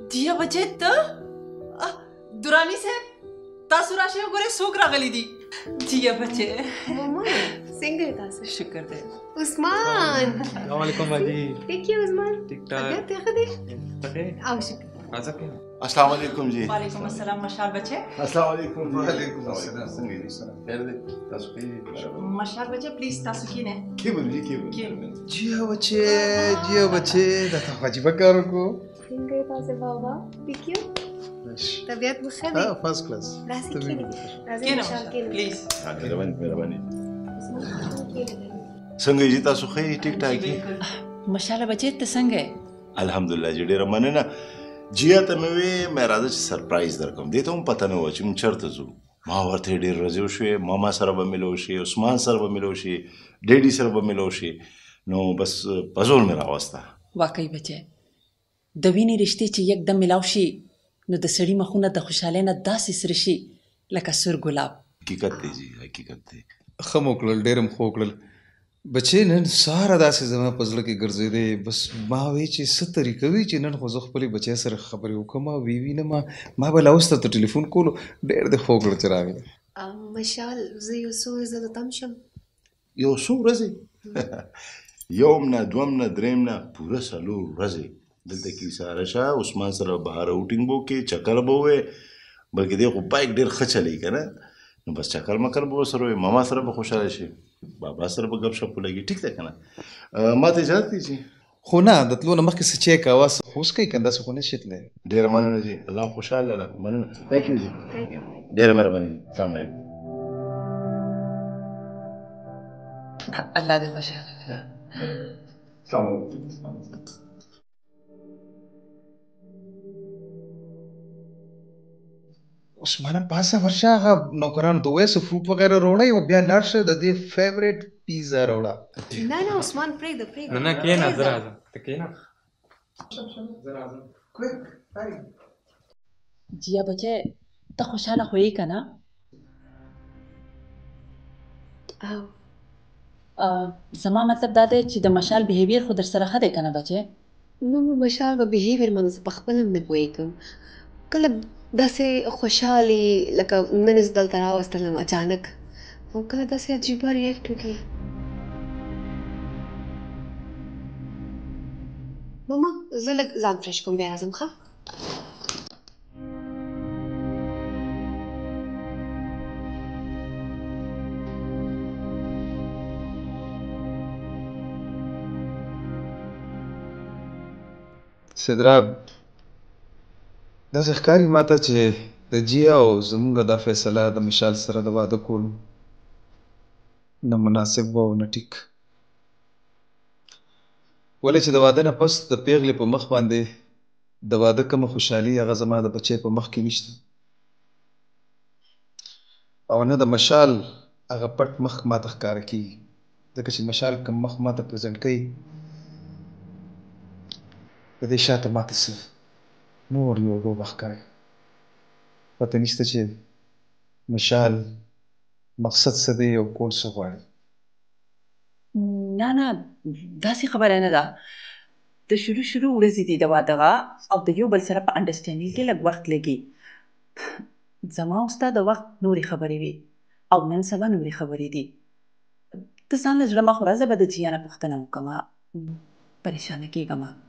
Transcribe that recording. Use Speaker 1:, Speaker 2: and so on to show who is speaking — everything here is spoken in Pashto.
Speaker 1: جیا بچې ته درانی صاحب تاسو راشئ وګورئ څوک راغلي دي جیا بچې
Speaker 2: ماما څنګه یې تاسو
Speaker 1: شکر دی
Speaker 2: عثمان
Speaker 3: السلام علیکم باجی
Speaker 2: ٹھیک ہے عثمان
Speaker 3: ٹھیک ٹھاک
Speaker 2: طبیعت ښه دی او شکر
Speaker 4: السلام علیکم جی
Speaker 1: وعلیکم السلام مشال بچې
Speaker 4: السلام علیکم
Speaker 5: وعلیکم السلام
Speaker 4: خیر دی تاسو کې
Speaker 1: مشال بچې پلیز تاسو کینه
Speaker 4: کیبل جی کیبل
Speaker 5: جیا بچے دا تا واجب کار کو
Speaker 2: څنګه یې تاسو بابا ٹھیک یو طبیعت مو ښه دی
Speaker 5: فرست کلاس
Speaker 2: راځئ کینه راځئ
Speaker 1: کینه
Speaker 2: مشال کینه
Speaker 1: پلیز
Speaker 4: مهرباني څنګه جی تاسو خې ټیک ټاک دي
Speaker 1: مشال بچې ته څنګه
Speaker 4: الحمدلله جی ډیره مننه جیا ته مې وې مې راځه چې سرپرایز درکوم دې ته هم پته نه وه چې موږ چېرته ځو ما ورته ډېر ورځې وشوې ماما سره به ملو شي عثمان سره به ملو شي ډیډي سره به ملو شي نو بس په زور مې راوسته
Speaker 1: واقعي بچې د وینې رشتې چې یکدم ملاو شي نو د سړي مخونه د خوشحالۍ نه داسې سره شي لکه سور ګلاب
Speaker 4: حقیقت دی جی حقیقت دی
Speaker 5: ښه مو کړل ډېر م ښه وکړل بچې نن سهاره داسې زما په زړه کې ګرځېدی بس ما وی چې څه طریقه وي چې نن خو زه خپلې بچی سره خبرې وکړم وی وینم ما به لا اوس درته ټلیفون کولو ډېر دې ښه وکړل چې راغلې
Speaker 2: مشال زه یو څو ورځې د تم شم
Speaker 4: یو څو ورځې یوم نه دوم نه دریم نه پوره 4 ورځې دلته کې ساره شه عثمان سره بهر اوټینګ به وکړې چکر به ووې بلکې دی خو بایک ډېر ښه چلوي که نه نو بس چکر مکر به ورسره وي ماما سره به خوشحاله شي بابا سره به ګپ شپ ولګي ټیک دی که نه ما ته اجازت دی چې
Speaker 5: خو نه د تلو نه مخکې څه چی کوه څه خو اوس کوي که داسې خو نه شي تللی
Speaker 4: ډېره مننه جي الله خوشحاله ده مننه تھینک یو جي ډېره مهرباني السلام علیکم
Speaker 1: الله دې خوشحاله
Speaker 4: السلام علیکم
Speaker 5: عثمانه پاسه ورشه هغه نوکرانو ته ووایه څه فروټ وغیره راوړئ او بیا لاړ شه د دې فیورېټ پیزا راوړه
Speaker 2: نه نه عثمان پرېږده پرېږده
Speaker 3: نه کېنه زه راځم ته کېنه زه راځم
Speaker 1: جیا بچې ته خوشحاله خو یې که نه
Speaker 2: او
Speaker 1: زما مطلب دا دی چې د مشال بیهیویر خو در سره ښه دی که نه بچې
Speaker 2: نو مشال به بیهیویر باندې زه په خپله هم نه پوهېږم کله داسې خوشحالي لکه نن یې زه دلته راوستلم اچانک او کله داسې عجیبه ریاکټ وکړي ماما زه لږ ځان فرش کوم بیا راځم ښه
Speaker 5: سدراب داسې ښکاري ما ته چې د جیا او زموږ دا فیصله د مشال سره د واده کول نه مناسب و او نه ټیک ولې چې د واده نه پس د پیغلې په مخ باندې د واده کومه خوشحالي هغه زما د بچی په مخ کې نشته او نه د مشال هغه پټ مخ ما ته ښکاره کېږي ځکه چې مشال کوم مخ ما ته پرزنټ کوي د دې شاته ما ته څه نور یو لوبه ښکاري پته نشته چې مشال مقصد څه دی او کول څه غواړي
Speaker 1: نه نه داسې خبره نه ده د شروع ورځې دي د واده او د یو بل سره په انډرسټینډینګ کې لږ وخت لګي زما او ستا د وخت نورې خبرې وي او نن سبا نورې خبرې دي ته ځان له زړه مه خوره زه به د جیا نه پوښتنه وکړم پریشانه کېږم